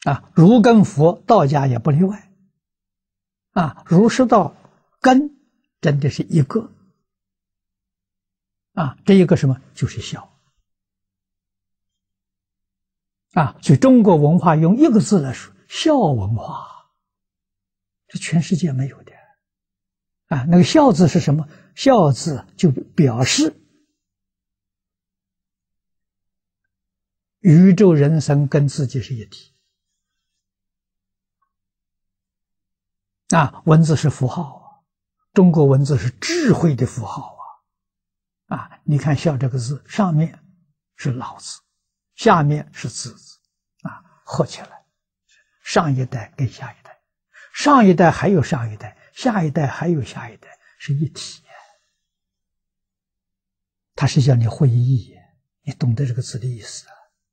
儒跟佛，道家也不例外。儒释道根真的是一个。这一个什么？就是孝。所以中国文化用一个字来说，孝文化，这全世界没有的。那个孝字是什么？孝字就表示宇宙人生跟自己是一体。文字是符号中国文字是智慧的符号你看孝这个字，上面是老字，下面是子字合起来，上一代跟下一代，上一代还有上一代，下一代还有下一代，是一体。它是叫你会意，你懂得这个字的意思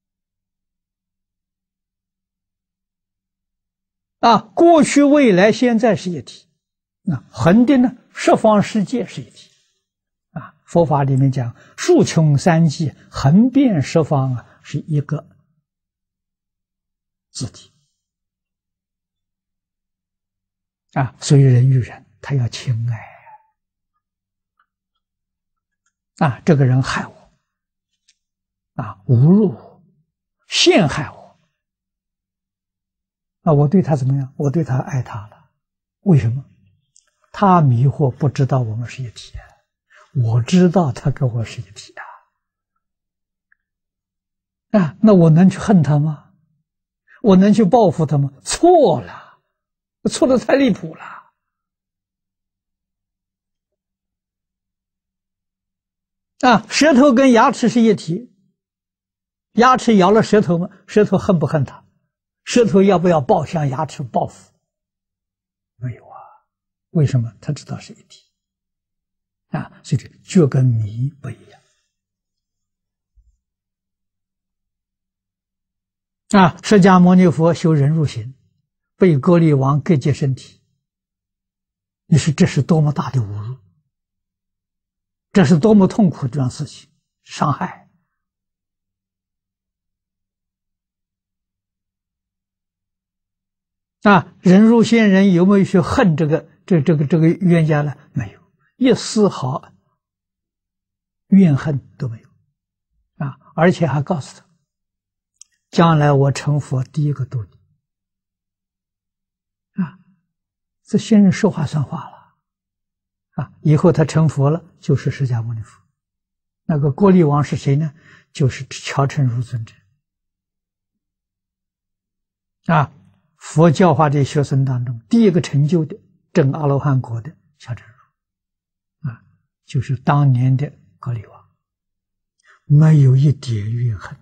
过去、未来、现在是一体。横的呢，十方世界是一体。佛法里面讲竖穷三际，横遍十方是一个字体。所以人与人他要亲爱这个人害我侮辱我，陷害我我对他怎么样？我对他爱他了。为什么？他迷惑不知道我们是一体我知道他跟我是一体那我能去恨他吗？我能去报复他吗？错了，错得太离谱了。舌头跟牙齿是一体，牙齿咬了舌头吗？舌头恨不恨他？舌头要不要向牙齿报复？没有为什么？他知道是一体所以这觉跟迷不一样释迦牟尼佛修忍辱行，被歌利王割截身体，你说这是多么大的侮辱，这是多么痛苦这样事情，伤害忍辱仙人有没有去恨这个冤家呢？没有，一丝毫怨恨都没有而且还告诉他，将来我成佛第一个度你这仙人说话算话了以后他成佛了，就是释迦牟尼佛。那个歌利王是谁呢？就是乔成如尊者佛教化的学生当中，第一个成就的证阿罗汉果的乔成如就是当年的歌利王，没有一点怨恨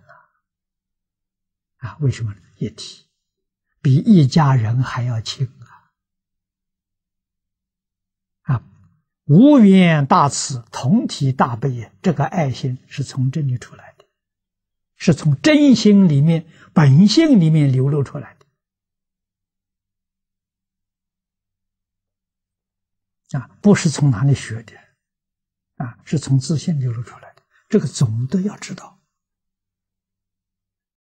为什么呢？一体，比一家人还要亲无缘大慈，同体大悲这个爱心是从这里出来的，是从真心里面、本性里面流露出来的不是从哪里学的是从自信流露出来的。这个总的要知道